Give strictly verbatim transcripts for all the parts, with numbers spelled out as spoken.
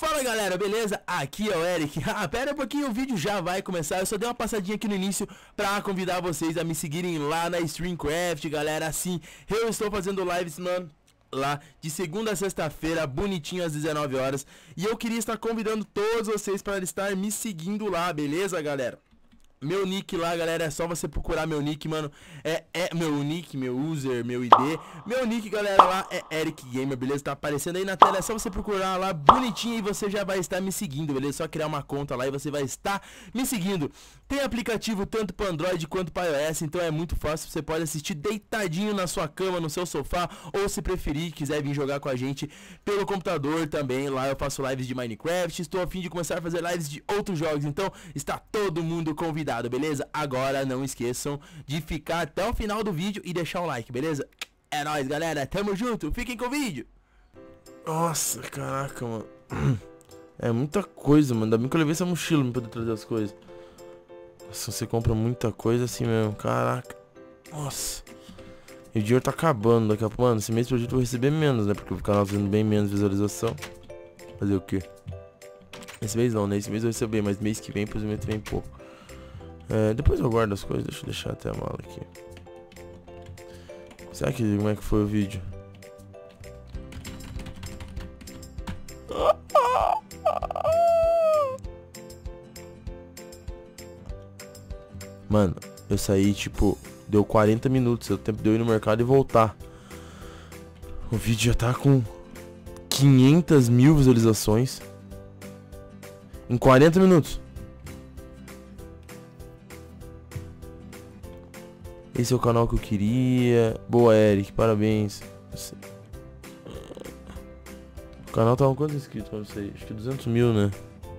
Fala galera, beleza? Aqui é o Eric. Ah, pera um pouquinho, o vídeo já vai começar. Eu só dei uma passadinha aqui no início pra convidar vocês a me seguirem lá na Streamcraft, galera. Assim, eu estou fazendo lives, mano, lá de segunda a sexta-feira, bonitinho às dezenove horas. E eu queria estar convidando todos vocês para estar me seguindo lá, beleza, galera? Meu nick lá, galera, é só você procurar meu nick, mano. É, é meu nick, meu user, meu I D. Meu nick, galera, lá é Eric Gamer, beleza? Tá aparecendo aí na tela, é só você procurar lá bonitinho e você já vai estar me seguindo, beleza? Só criar uma conta lá e você vai estar me seguindo. Tem aplicativo tanto para Android quanto para iOS, então é muito fácil. Você pode assistir deitadinho na sua cama, no seu sofá, ou se preferir, quiser vir jogar com a gente pelo computador também. Lá eu faço lives de Minecraft, estou a fim de começar a fazer lives de outros jogos, então está todo mundo convidado. Beleza? Agora não esqueçam de ficar até o final do vídeo e deixar o like, beleza? É nóis, galera, tamo junto, fiquem com o vídeo. Nossa, caraca, mano. É muita coisa, mano. Ainda bem que eu levei essa mochila pra poder trazer as coisas. Nossa, você compra muita coisa assim mesmo, caraca. Nossa. E o dinheiro tá acabando daqui a pouco. Mano, esse mês eu vou receber menos, né? Porque o canal tá tendo bem menos visualização. Fazer o quê? Esse mês não, né? Esse mês eu vou receber, mas mês que vem, provavelmente vem pouco. É, depois eu guardo as coisas, deixa eu deixar até a mala aqui. Será que como é que foi o vídeo? Mano, eu saí tipo, deu quarenta minutos, é o tempo de eu ir no mercado e voltar. O vídeo já tá com quinhentas mil visualizações em quarenta minutos. Esse é o canal que eu queria. Boa, Eric, parabéns. O canal tá com quantos inscritos? Não sei, acho que duzentos mil, né?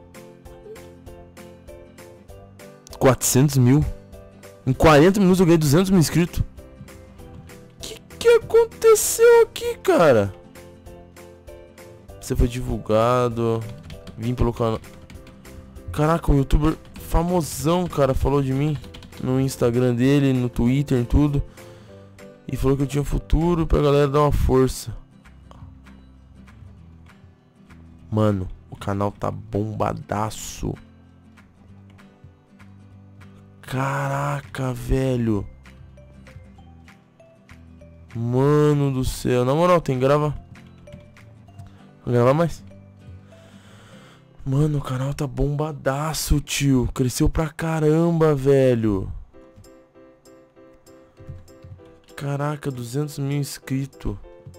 quatrocentos mil. Em quarenta minutos eu ganhei duzentos mil inscritos. Que que aconteceu aqui, cara? Você foi divulgado. Vim pelo canal. Caraca, um youtuber famosão, cara, falou de mim no Instagram dele, no Twitter, em tudo. E falou que eu tinha futuro pra galera dar uma força. Mano, o canal tá bombadaço. Caraca, velho. Mano do céu. Na moral, tem que gravar. Vou gravar mais. Mano, o canal tá bombadaço, tio. Cresceu pra caramba, velho. Caraca, duzentos mil inscritos.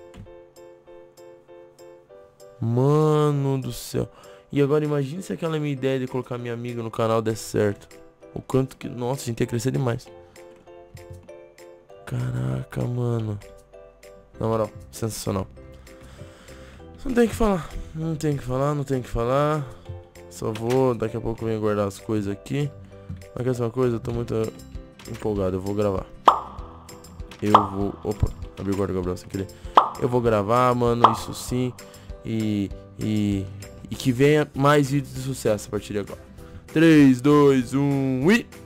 Mano do céu. E agora imagine se aquela minha ideia de colocar minha amiga no canal desse certo. O quanto que... Nossa, a gente ia crescer demais. Caraca, mano. Na moral, sensacional. Não tem que falar, não tem que falar, não tem que falar. Só vou, daqui a pouco eu venho guardar as coisas aqui. Mas quer saber uma coisa? Eu tô muito empolgado, eu vou gravar. Eu vou... Opa, abri o guarda-Gabriel sem querer. Eu vou gravar, mano, isso sim. E... E... E que venha mais vídeos de sucesso a partir de agora. três, dois, um e...